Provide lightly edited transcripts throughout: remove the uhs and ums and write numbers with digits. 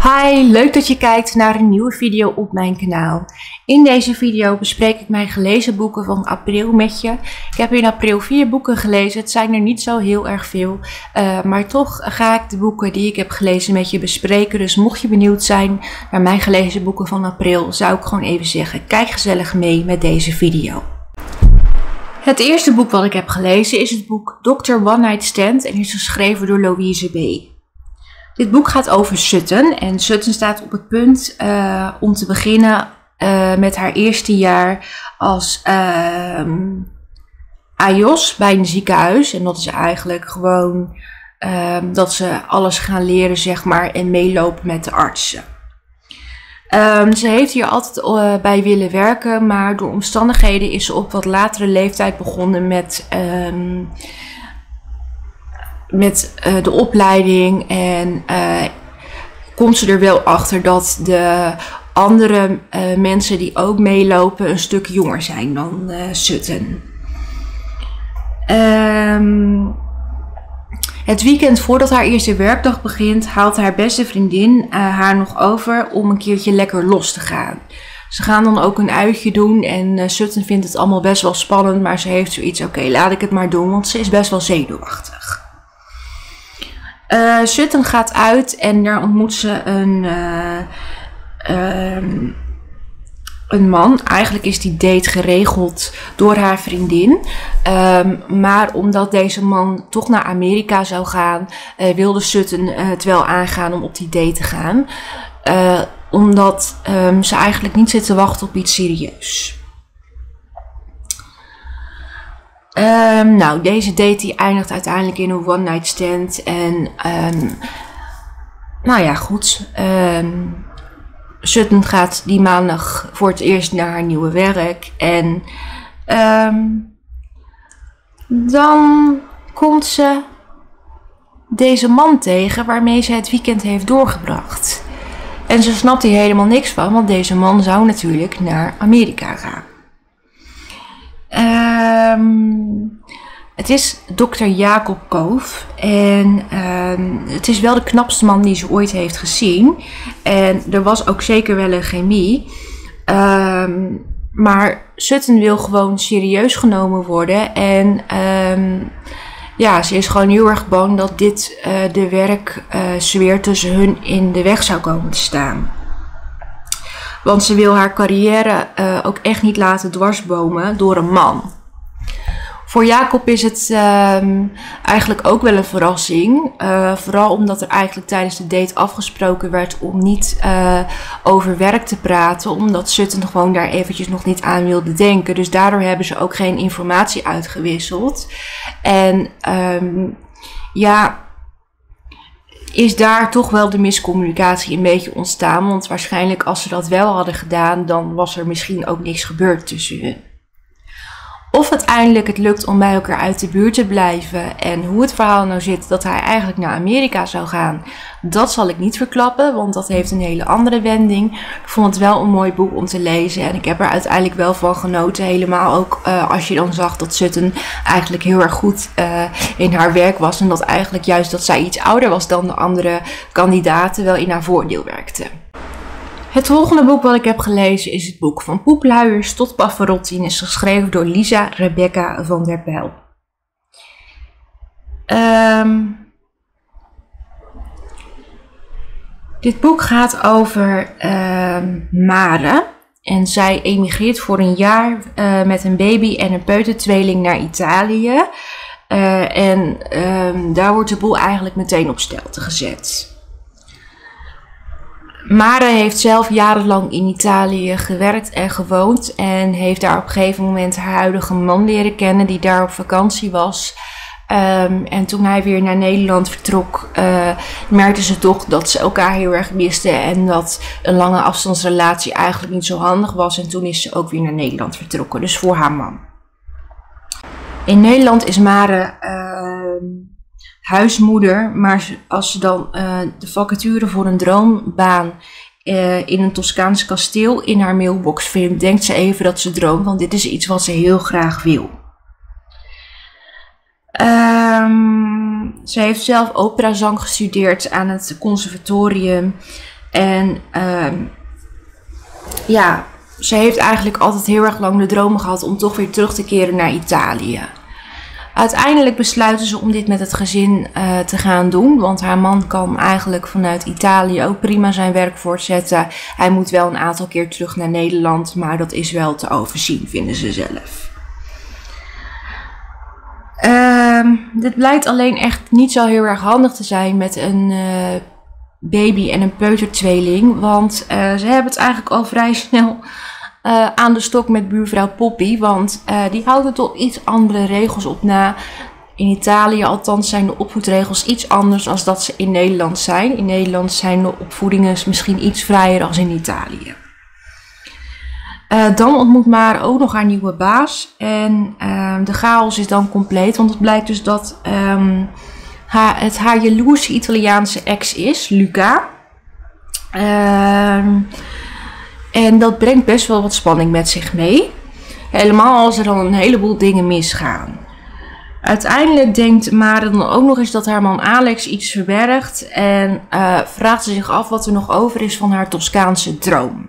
Hi, leuk dat je kijkt naar een nieuwe video op mijn kanaal. In deze video bespreek ik mijn gelezen boeken van april met je. Ik heb in april 4 boeken gelezen. Het zijn er niet zo heel erg veel. Maar toch ga ik de boeken die ik heb gelezen met je bespreken. Dus mocht je benieuwd zijn naar mijn gelezen boeken van april, zou ik gewoon even zeggen, kijk gezellig mee met deze video. Het eerste boek wat ik heb gelezen is het boek Dr. One Night Stand en is geschreven door Louise B. Dit boek gaat over Sutton en Sutton staat op het punt om te beginnen met haar eerste jaar als AJOS bij een ziekenhuis. En dat is eigenlijk gewoon dat ze alles gaan leren, zeg maar, en meelopen met de artsen. Ze heeft hier altijd bij willen werken, maar door omstandigheden is ze op wat latere leeftijd begonnen met de opleiding en komt ze er wel achter dat de andere mensen die ook meelopen een stuk jonger zijn dan Sutton. Het weekend voordat haar eerste werkdag begint haalt haar beste vriendin haar nog over om een keertje lekker los te gaan. Ze gaan dan ook een uitje doen en Sutton vindt het allemaal best wel spannend, maar ze heeft zoiets, oké, laat ik het maar doen, want ze is best wel zenuwachtig. Sutton gaat uit en daar ontmoet ze een man. Eigenlijk is die date geregeld door haar vriendin. Maar omdat deze man toch naar Amerika zou gaan, wilde Sutton het wel aangaan om op die date te gaan. Omdat ze eigenlijk niet zit te wachten op iets serieus. Nou, deze date die eindigt uiteindelijk in een one night stand. En nou ja, goed. Sutton gaat die maandag voor het eerst naar haar nieuwe werk. En dan komt ze deze man tegen waarmee ze het weekend heeft doorgebracht. En ze snapt hier helemaal niks van, want deze man zou natuurlijk naar Amerika gaan. Het is Dr. Jacob Koof en het is wel de knapste man die ze ooit heeft gezien. En er was ook zeker wel een chemie. Maar Sutton wil gewoon serieus genomen worden. En ja, ze is gewoon heel erg bang dat dit de werksfeer tussen hun in de weg zou komen te staan. Want ze wil haar carrière ook echt niet laten dwarsbomen door een man. Voor Jacob is het eigenlijk ook wel een verrassing. Vooral omdat er eigenlijk tijdens de date afgesproken werd om niet over werk te praten. Omdat Sutton gewoon daar eventjes nog niet aan wilde denken. Dus daardoor hebben ze ook geen informatie uitgewisseld. En ja, is daar toch wel de miscommunicatie een beetje ontstaan. Want waarschijnlijk als ze dat wel hadden gedaan, dan was er misschien ook niks gebeurd tussen hun. Of uiteindelijk het lukt om bij elkaar uit de buurt te blijven en hoe het verhaal nou zit dat hij eigenlijk naar Amerika zou gaan, dat zal ik niet verklappen, want dat heeft een hele andere wending. Ik vond het wel een mooi boek om te lezen en ik heb er uiteindelijk wel van genoten. Helemaal ook als je dan zag dat Sutton eigenlijk heel erg goed in haar werk was en dat eigenlijk juist dat zij iets ouder was dan de andere kandidaten wel in haar voordeel werkte. Het volgende boek wat ik heb gelezen is het boek Van Poepluiers tot Pavarotti en is geschreven door Lisa Rebecca van der Bijl. Dit boek gaat over Mare en zij emigreert voor een jaar met een baby en een peutertweeling naar Italië. En daar wordt de boel eigenlijk meteen op stelte gezet. Mare heeft zelf jarenlang in Italië gewerkt en gewoond en heeft daar op een gegeven moment haar huidige man leren kennen die daar op vakantie was. En toen hij weer naar Nederland vertrok, merkte ze toch dat ze elkaar heel erg misten en dat een lange afstandsrelatie eigenlijk niet zo handig was. En toen is ze ook weer naar Nederland vertrokken, dus voor haar man. In Nederland is Mare huismoeder, maar als ze dan de vacature voor een droombaan in een Toscaans kasteel in haar mailbox vindt, denkt ze even dat ze droomt, want dit is iets wat ze heel graag wil. Ze heeft zelf operazang gestudeerd aan het conservatorium En ja, ze heeft eigenlijk altijd heel erg lang de droom gehad om toch weer terug te keren naar Italië. Uiteindelijk besluiten ze om dit met het gezin te gaan doen. Want haar man kan eigenlijk vanuit Italië ook prima zijn werk voortzetten. Hij moet wel een aantal keer terug naar Nederland. Maar dat is wel te overzien, vinden ze zelf. Dit blijkt alleen echt niet zo heel erg handig te zijn met een baby en een peutertweeling. Want ze hebben het eigenlijk al vrij snel aan de stok met buurvrouw Poppy. Want die houdt er toch iets andere regels op na. In Italië althans zijn de opvoedregels iets anders dan dat ze in Nederland zijn. In Nederland zijn de opvoedingen misschien iets vrijer dan in Italië. Dan ontmoet Mare ook nog haar nieuwe baas. En de chaos is dan compleet. Want het blijkt dus dat het haar jaloerse Italiaanse ex is, Luca. En dat brengt best wel wat spanning met zich mee. Helemaal als er dan een heleboel dingen misgaan. Uiteindelijk denkt Mare dan ook nog eens dat haar man Alex iets verbergt. En vraagt ze zich af wat er nog over is van haar Toscaanse droom.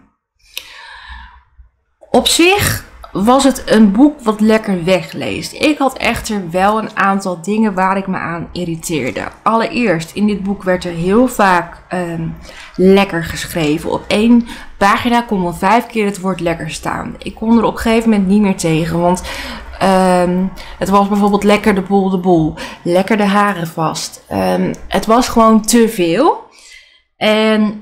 Op zich was het een boek wat lekker wegleest. Ik had echter wel een aantal dingen waar ik me aan irriteerde. Allereerst, in dit boek werd er heel vaak lekker geschreven. Op 1 pagina kon wel 5 keer het woord lekker staan. Ik kon er op een gegeven moment niet meer tegen, want het was bijvoorbeeld lekker de bol, lekker de haren vast. Het was gewoon te veel. En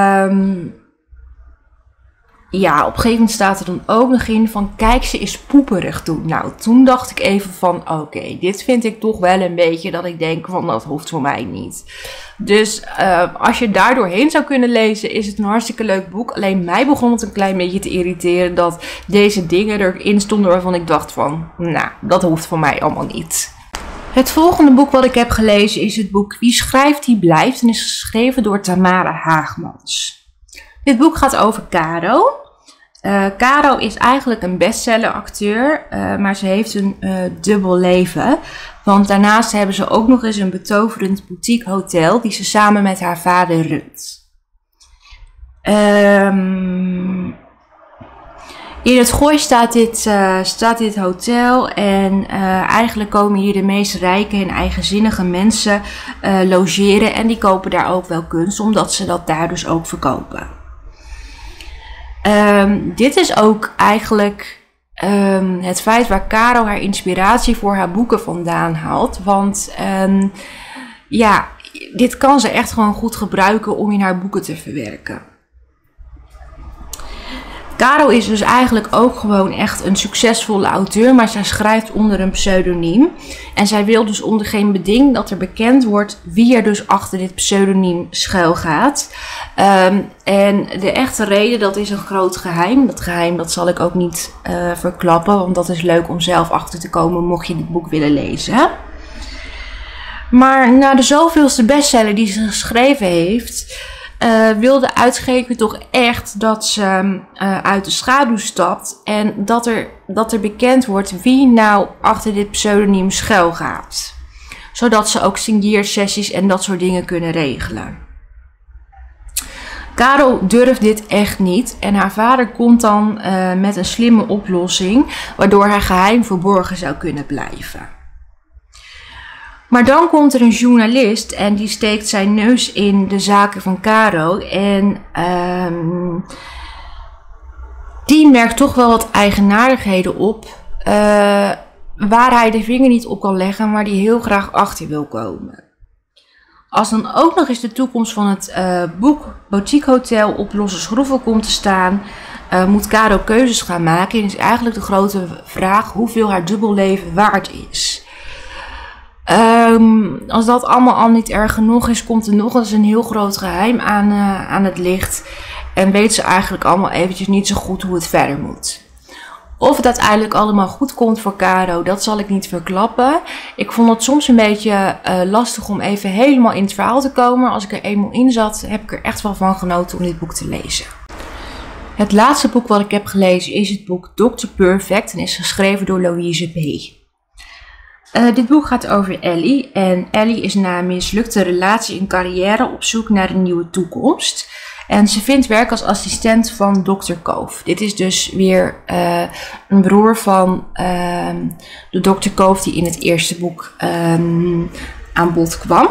ja, op een gegeven moment staat er dan ook nog in van kijk, ze is poeperig toen. Nou, toen dacht ik even van oké, dit vind ik toch wel een beetje dat ik denk van dat hoeft voor mij niet. Dus als je daar doorheen zou kunnen lezen, is het een hartstikke leuk boek. Alleen mij begon het een klein beetje te irriteren dat deze dingen erin stonden waarvan ik dacht van, nou, dat hoeft voor mij allemaal niet. Het volgende boek wat ik heb gelezen is het boek Wie schrijft die blijft en is geschreven door Tamara Haagmans. Dit boek gaat over Caro. Caro is eigenlijk een bestselleracteur, maar ze heeft een dubbel leven. Want daarnaast hebben ze ook nog eens een betoverend boutique hotel die ze samen met haar vader runt. In het Gooi staat dit hotel en eigenlijk komen hier de meest rijke en eigenzinnige mensen logeren. En die kopen daar ook wel kunst, omdat ze dat daar dus ook verkopen. Dit is ook eigenlijk het feit waar Caro haar inspiratie voor haar boeken vandaan haalt. Want ja, dit kan ze echt gewoon goed gebruiken om in haar boeken te verwerken. Caro is dus eigenlijk ook gewoon echt een succesvolle auteur, maar zij schrijft onder een pseudoniem. En zij wil dus onder geen beding dat er bekend wordt wie er dus achter dit pseudoniem schuil gaat. En de echte reden, dat is een groot geheim. Dat geheim dat zal ik ook niet verklappen, want dat is leuk om zelf achter te komen mocht je dit boek willen lezen. Maar na de zoveelste bestseller die ze geschreven heeft, wil de uitgever toch echt dat ze uit de schaduw stapt en dat er bekend wordt wie nou achter dit pseudoniem schuil gaat. Zodat ze ook signeersessies en dat soort dingen kunnen regelen. Caro durft dit echt niet en haar vader komt dan met een slimme oplossing waardoor haar geheim verborgen zou kunnen blijven. Maar dan komt er een journalist en die steekt zijn neus in de zaken van Caro. En die merkt toch wel wat eigenaardigheden op. Waar hij de vinger niet op kan leggen, maar die heel graag achter wil komen. Als dan ook nog eens de toekomst van het boek Boutique Hotel op losse schroeven komt te staan, moet Caro keuzes gaan maken. En is eigenlijk de grote vraag hoeveel haar dubbelleven waard is. Als dat allemaal al niet erg genoeg is, komt er nog eens een heel groot geheim aan het licht. En weet ze eigenlijk allemaal eventjes niet zo goed hoe het verder moet. Of het uiteindelijk allemaal goed komt voor Caro, dat zal ik niet verklappen. Ik vond het soms een beetje lastig om even helemaal in het verhaal te komen. Maar als ik er eenmaal in zat, heb ik er echt wel van genoten om dit boek te lezen. Het laatste boek wat ik heb gelezen is het boek Dr. Perfect en is geschreven door Louise B. Dit boek gaat over Ellie. En Ellie is na een mislukte relatie en carrière op zoek naar een nieuwe toekomst. En ze vindt werk als assistent van Dr. Cove. Dit is dus weer een broer van de Dr. Cove die in het eerste boek aan bod kwam.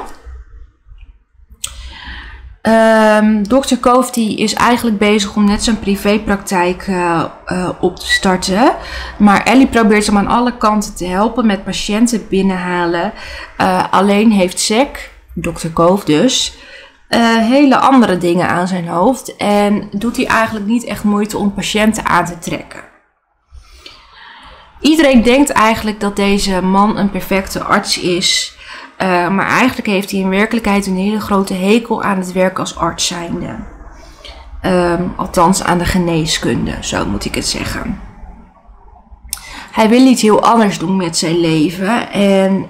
Dr. Cove die is eigenlijk bezig om net zijn privépraktijk op te starten. Maar Ellie probeert hem aan alle kanten te helpen met patiënten binnenhalen. Alleen heeft Zack, Dr. Cove dus, hele andere dingen aan zijn hoofd. En doet hij eigenlijk niet echt moeite om patiënten aan te trekken. Iedereen denkt eigenlijk dat deze man een perfecte arts is. Maar eigenlijk heeft hij in werkelijkheid een hele grote hekel aan het werk als arts zijnde. Althans aan de geneeskunde, zo moet ik het zeggen. Hij wil iets heel anders doen met zijn leven. En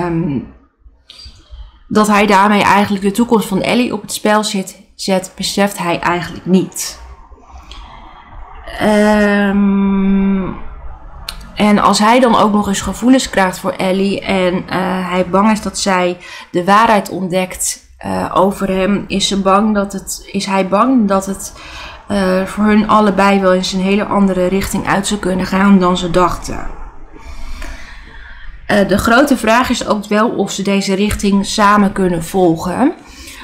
dat hij daarmee eigenlijk de toekomst van Ellie op het spel zet, beseft hij eigenlijk niet. En als hij dan ook nog eens gevoelens krijgt voor Ellie en hij bang is dat zij de waarheid ontdekt over hem, is hij bang dat het voor hun allebei wel eens een hele andere richting uit zou kunnen gaan dan ze dachten. De grote vraag is ook wel of ze deze richting samen kunnen volgen.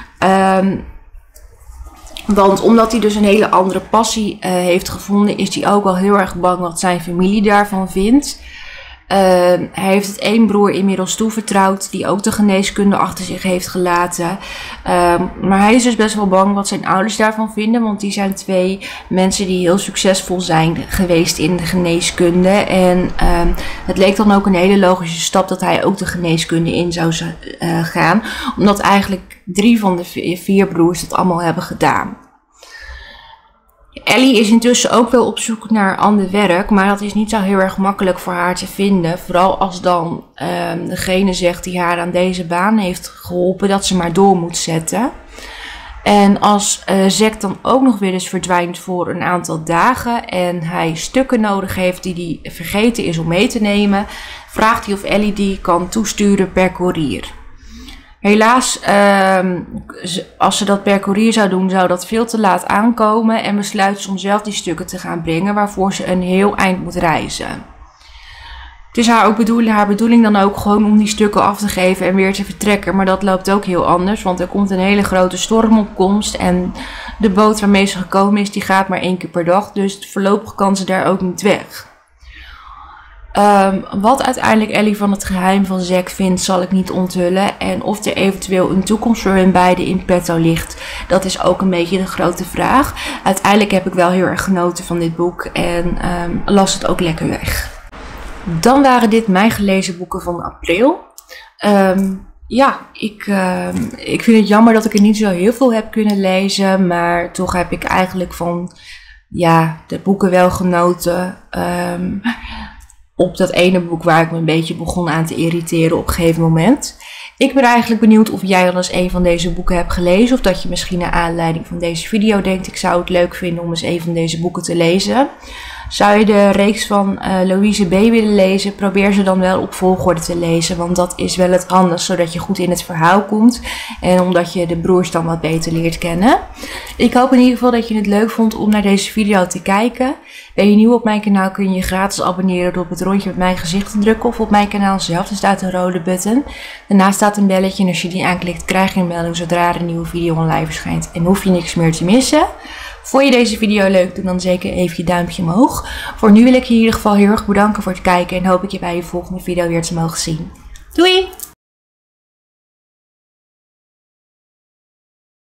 Want omdat hij dus een hele andere passie heeft gevonden, is hij ook wel heel erg bang wat zijn familie daarvan vindt. Hij heeft het één broer inmiddels toevertrouwd, die ook de geneeskunde achter zich heeft gelaten. Maar hij is dus best wel bang wat zijn ouders daarvan vinden, want die zijn twee mensen die heel succesvol zijn geweest in de geneeskunde. En het leek dan ook een hele logische stap dat hij ook de geneeskunde in zou gaan, omdat eigenlijk 3 van de 4 broers het allemaal hebben gedaan. Ellie is intussen ook wel op zoek naar ander werk, maar dat is niet zo heel erg makkelijk voor haar te vinden. Vooral als dan degene zegt die haar aan deze baan heeft geholpen dat ze maar door moet zetten. En als Zack dan ook nog weer eens verdwijnt voor een aantal dagen en hij stukken nodig heeft die hij vergeten is om mee te nemen, vraagt hij of Ellie die kan toesturen per koerier. Helaas, als ze dat per koerier zou doen, zou dat veel te laat aankomen en besluit ze om zelf die stukken te gaan brengen, waarvoor ze een heel eind moet reizen. Het is haar bedoeling dan ook gewoon om die stukken af te geven en weer te vertrekken, maar dat loopt ook heel anders, want er komt een hele grote storm op komst en de boot waarmee ze gekomen is, die gaat maar 1 keer per dag, dus voorlopig kan ze daar ook niet weg. Wat uiteindelijk Ellie van het geheim van Zack vindt, zal ik niet onthullen. En of er eventueel een toekomst voor hun beiden in petto ligt, dat is ook een beetje de grote vraag. Uiteindelijk heb ik wel heel erg genoten van dit boek en las het ook lekker weg. Dan waren dit mijn gelezen boeken van april. Ik vind het jammer dat ik er niet zo heel veel heb kunnen lezen, maar toch heb ik eigenlijk van de boeken wel genoten. Op dat ene boek waar ik me een beetje begon aan te irriteren op een gegeven moment. Ik ben eigenlijk benieuwd of jij al eens een van deze boeken hebt gelezen. Of dat je misschien naar aanleiding van deze video denkt, ik zou het leuk vinden om eens een van deze boeken te lezen. Zou je de reeks van Louise B. willen lezen, probeer ze dan wel op volgorde te lezen. Want dat is wel het handigst, zodat je goed in het verhaal komt. En omdat je de broers dan wat beter leert kennen. Ik hoop in ieder geval dat je het leuk vond om naar deze video te kijken. Ben je nieuw op mijn kanaal, kun je je gratis abonneren door op het rondje met mijn gezicht te drukken. Of op mijn kanaal zelf, er staat een rode button. Daarnaast staat een belletje en als je die aanklikt, krijg je een melding zodra er een nieuwe video online verschijnt. En hoef je niks meer te missen. Vond je deze video leuk, doe dan zeker even je duimpje omhoog. Voor nu wil ik je in ieder geval heel erg bedanken voor het kijken en hoop ik je bij je volgende video weer te mogen zien. Doei!